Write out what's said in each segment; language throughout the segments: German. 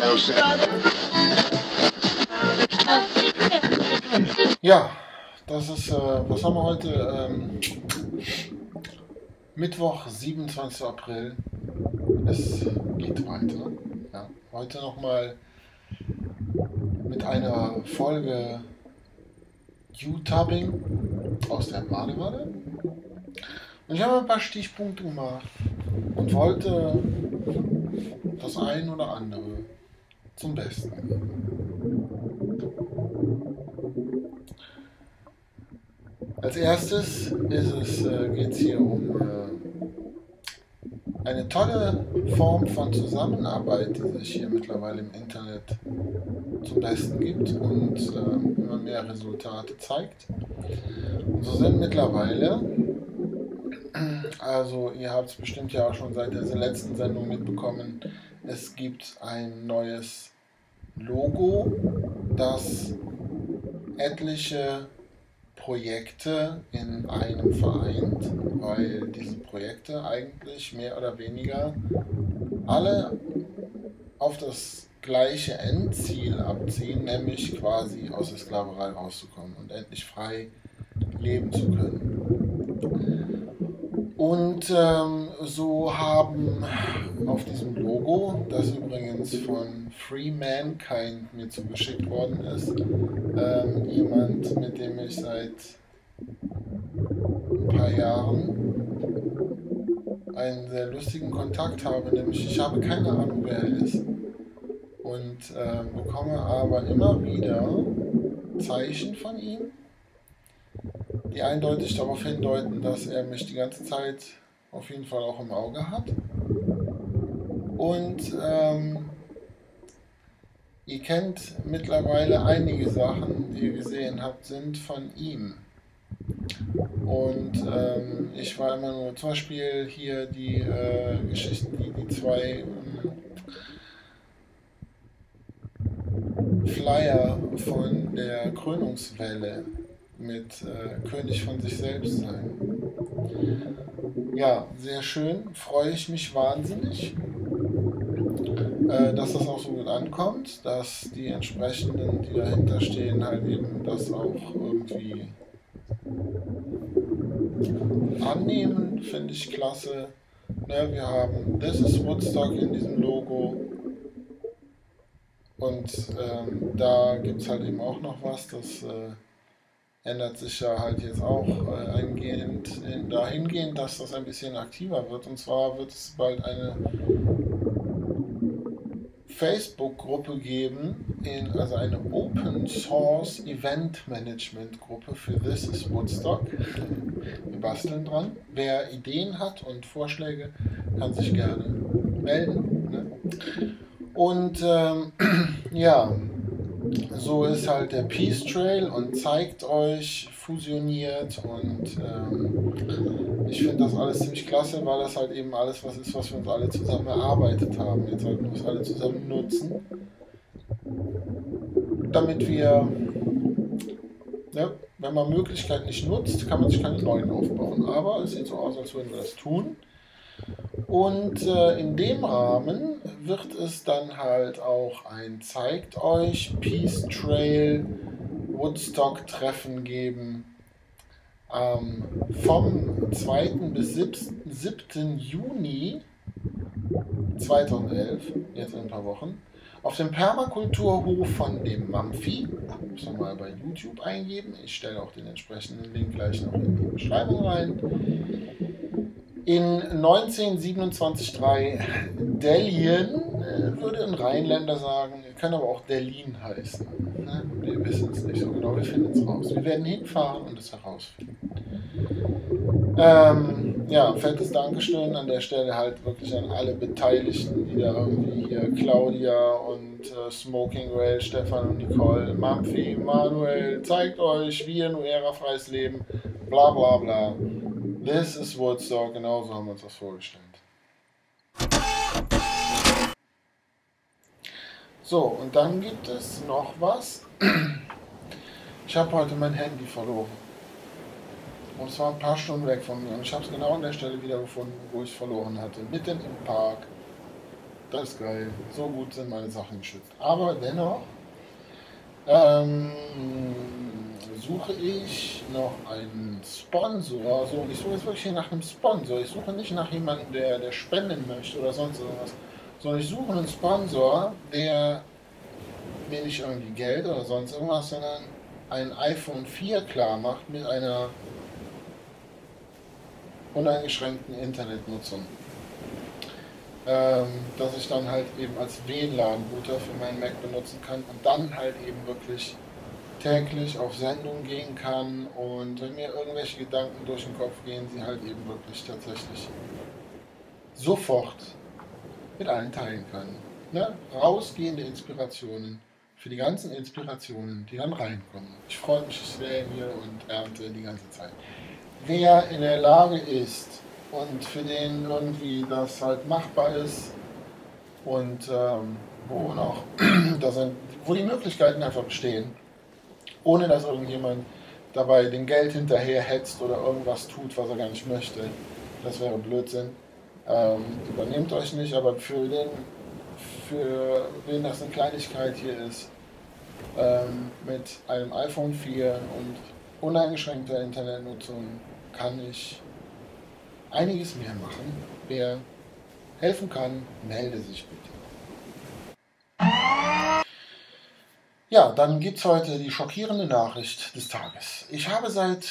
Ja, das ist, was haben wir heute? Mittwoch, 27. April. Es geht weiter. Ja, heute nochmal mit einer Folge YouTubing aus der Badewanne. Und ich habe ein paar Stichpunkte gemacht und wollte das ein oder andere zum Besten geben. Als erstes geht es hier um eine tolle Form von Zusammenarbeit, die sich hier mittlerweile im Internet zum Besten gibt und immer mehr Resultate zeigt. Und so sind mittlerweile, also ihr habt es bestimmt ja auch schon seit der letzten Sendung mitbekommen, es gibt ein neues Logo, das etliche Projekte in einem vereint, weil diese Projekte eigentlich mehr oder weniger alle auf das gleiche Endziel abzielen, nämlich quasi aus der Sklaverei rauszukommen und endlich frei leben zu können. Und so haben auf diesem Logo, das übrigens von Free Mankind mir zugeschickt worden ist, jemand, mit dem ich seit ein paar Jahren einen sehr lustigen Kontakt habe, nämlich ich habe keine Ahnung, wer er ist und bekomme aber immer wieder Zeichen von ihm, die eindeutig darauf hindeuten, dass er mich die ganze Zeit auf jeden Fall auch im Auge hat. Und ihr kennt mittlerweile einige Sachen, die ihr gesehen habt, sind von ihm. Und ich war immer nur, zum Beispiel hier die Geschichten, die zwei Flyer von der Krönungswelle mit König von sich selbst sein. Ja, sehr schön, freue ich mich wahnsinnig, dass das auch so gut ankommt, dass die entsprechenden, die dahinter stehen, halt eben das auch irgendwie annehmen, finde ich klasse. Ne, wir haben This is Woodstock in diesem Logo und da gibt es halt eben auch noch was, das ändert sich ja halt jetzt auch dahingehend, dass das ein bisschen aktiver wird. Und zwar wird es bald eine Facebook-Gruppe geben, also eine Open Source Event Management Gruppe für This is Woodstock. Wir basteln dran. Wer Ideen hat und Vorschläge, kann sich gerne melden. Ne? Und ja, so ist halt der Peace Trail und zeigt euch fusioniert und ich finde das alles ziemlich klasse, weil das halt eben alles was ist, was wir uns alle zusammen erarbeitet haben. Jetzt sollten wir es alle zusammen nutzen, damit wir, ne, wenn man Möglichkeiten nicht nutzt, kann man sich keine neuen aufbauen. Aber es sieht so aus, als würden wir das tun. Und in dem Rahmen wird es dann halt auch ein Zeigt euch Peace Trail Woodstock Treffen geben vom 2. bis 7. Juni 2011, jetzt in ein paar Wochen, auf dem Permakulturhof von dem Mampfi. Muss man mal bei YouTube eingeben. Ich stelle auch den entsprechenden Link gleich noch in die Beschreibung rein. In 19723 Dellien, würde ein Rheinländer sagen, kann aber auch Dellin heißen. Ne? Wir wissen es nicht so genau, wir finden es raus. Wir werden hinfahren und es herausfinden. Ja, fettes Dankeschön an der Stelle halt wirklich an alle Beteiligten, die da irgendwie hier, Claudia und Smoking Whale, Stefan und Nicole, Mampfi, Manuel, zeigt euch, wir nur freies Leben, bla bla bla. This is Woodstock, genauso haben wir uns das vorgestellt. So, und dann gibt es noch was. Ich habe heute mein Handy verloren. Und es war ein paar Stunden weg von mir. Und ich habe es genau an der Stelle wiedergefunden, wo ich es verloren hatte. Mitten im Park. Das ist geil. So gut sind meine Sachen geschützt. Aber dennoch suche ich noch einen Sponsor. So, ich suche jetzt wirklich nach einem Sponsor. Ich suche nicht nach jemandem, der spenden möchte oder sonst irgendwas. Sondern ich suche einen Sponsor, der mir nicht irgendwie Geld oder sonst irgendwas, sondern ein iPhone 4 klar macht mit einer uneingeschränkten Internetnutzung. Dass ich dann halt eben als WLAN-Router für meinen Mac benutzen kann und dann halt eben wirklich täglich auf Sendung gehen kann und wenn mir irgendwelche Gedanken durch den Kopf gehen, sie halt eben wirklich tatsächlich sofort mit allen teilen kann. Ne? Rausgehende Inspirationen für die ganzen Inspirationen, die dann reinkommen. Ich freue mich sehr hier und ernte die ganze Zeit. Wer in der Lage ist und für den irgendwie das halt machbar ist und wo die Möglichkeiten einfach bestehen, ohne dass irgendjemand dabei dem Geld hinterher hetzt oder irgendwas tut, was er gar nicht möchte. Das wäre Blödsinn. Übernehmt euch nicht, aber für wen das eine Kleinigkeit hier ist, mit einem iPhone 4 und uneingeschränkter Internetnutzung kann ich einiges mehr machen. Wer helfen kann, melde sich bitte. Ja, dann gibt es heute die schockierende Nachricht des Tages. Ich habe seit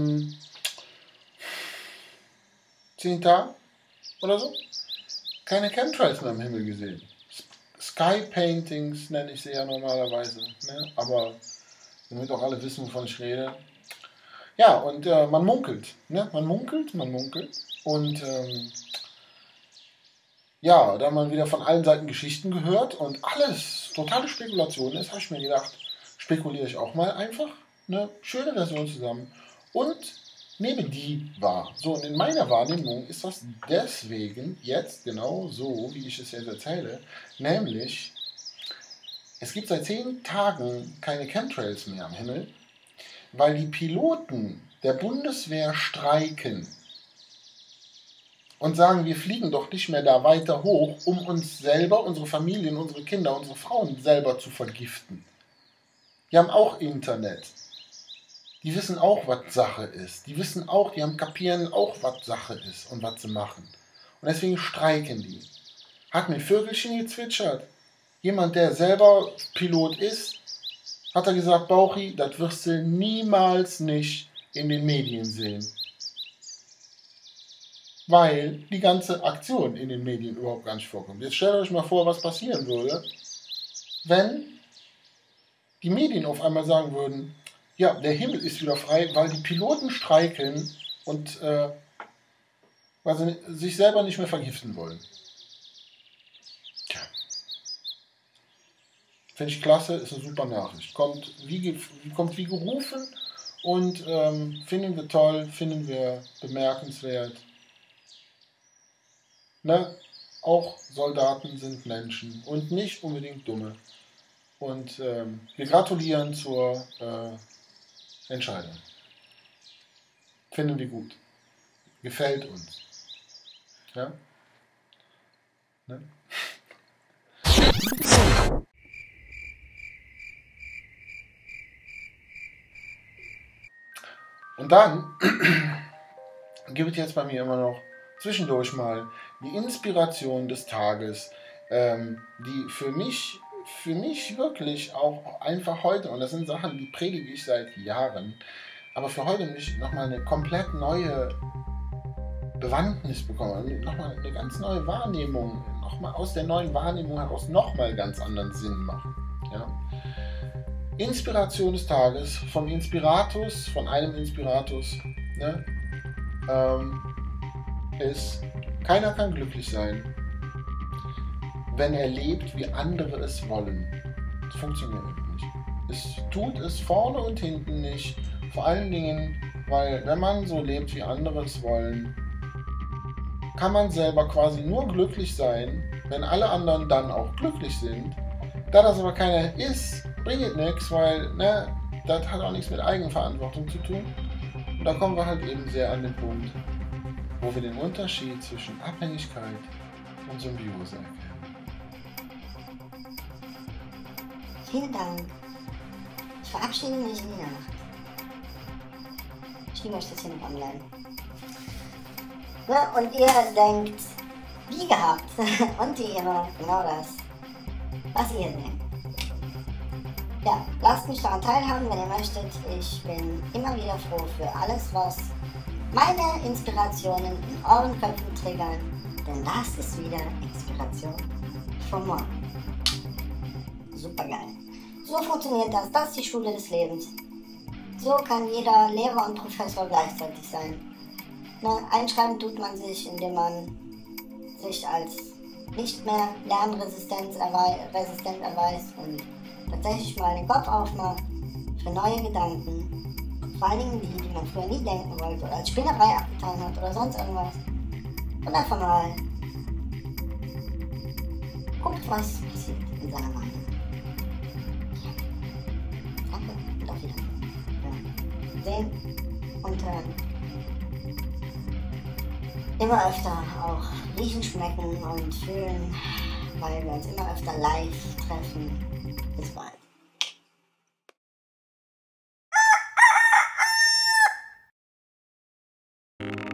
10 Tagen oder so keine Chemtrails mehr im Himmel gesehen. Sky Paintings nenne ich sie ja normalerweise, ne? Aber damit auch alle wissen, wovon ich rede. Ja, und man munkelt, ne? Man munkelt. Und ja, da hat man wieder von allen Seiten Geschichten gehört und alles totale Spekulation ist, habe ich mir gedacht, spekuliere ich auch mal einfach eine schöne Version zusammen und nehme die wahr. So, und in meiner Wahrnehmung ist das deswegen jetzt genau so, wie ich es jetzt erzähle, nämlich es gibt seit 10 Tagen keine Chemtrails mehr am Himmel, weil die Piloten der Bundeswehr streiken und sagen, wir fliegen doch nicht mehr da weiter hoch, um uns selber, unsere Familien, unsere Kinder, unsere Frauen selber zu vergiften. Die haben auch Internet. Die wissen auch, was Sache ist. Die wissen auch, kapieren auch, was Sache ist und was sie machen. Und deswegen streiken die. Hat mir Vögelchen gezwitschert. Jemand, der selber Pilot ist, hat er gesagt, Bauchi, das wirst du niemals nicht in den Medien sehen. Weil die ganze Aktion in den Medien überhaupt gar nicht vorkommt. Jetzt stellt euch mal vor, was passieren würde, wenn die Medien auf einmal sagen würden, ja, der Himmel ist wieder frei, weil die Piloten streiken und weil sie sich selber nicht mehr vergiften wollen. Tja. Finde ich klasse, ist eine super Nachricht. Kommt wie gerufen und finden wir toll, finden wir bemerkenswert. Ne? Auch Soldaten sind Menschen und nicht unbedingt dumme. Und wir gratulieren zur Entscheidung. Finden wir gut. Gefällt uns. Ja? Ne? Und dann gibt es jetzt bei mir immer noch zwischendurch mal die Inspiration des Tages, die für mich wirklich auch einfach heute, und das sind Sachen, die predige ich seit Jahren, aber für heute mich nochmal eine komplett neue Bewandtnis bekommen, nochmal eine ganz neue Wahrnehmung, nochmal aus der neuen Wahrnehmung heraus nochmal ganz anderen Sinn machen. Ja? Inspiration des Tages von einem Inspiratus, ne? Ist, keiner kann glücklich sein, wenn er lebt, wie andere es wollen. Das funktioniert nicht. Es tut es vorne und hinten nicht. Vor allen Dingen, weil wenn man so lebt, wie andere es wollen, kann man selber quasi nur glücklich sein, wenn alle anderen dann auch glücklich sind. Da das aber keiner ist, bringt nichts, weil das hat auch nichts mit Eigenverantwortung zu tun. Und da kommen wir halt eben sehr an den Punkt, wo wir den Unterschied zwischen Abhängigkeit und Symbiose erkennen. Vielen Dank. Ich verabschiede mich in die Nacht. Ich liebe euch das hier noch online. Ne? Und ihr denkt, wie gehabt, und wie immer, genau das, was ihr denkt. Ja, lasst mich daran teilhaben, wenn ihr möchtet. Ich bin immer wieder froh für alles, was meine Inspirationen in euren Köpfen triggern, denn das ist wieder Inspiration for more. Super geil. So funktioniert das. Das ist die Schule des Lebens. So kann jeder Lehrer und Professor gleichzeitig sein. Ne, einschreiben tut man sich, indem man sich als nicht mehr lernresistent erweist und tatsächlich mal den Kopf aufmacht für neue Gedanken. Vor allen Dingen die man früher nie denken wollte oder als Spinnerei abgetan hat oder sonst irgendwas. Und einfach mal guckt, was passiert in seiner Meinung. Danke und auf Wiedersehen. Ja. Sehen und hören. Immer öfter auch riechen, schmecken und fühlen, weil wir uns immer öfter live treffen. Bis bald.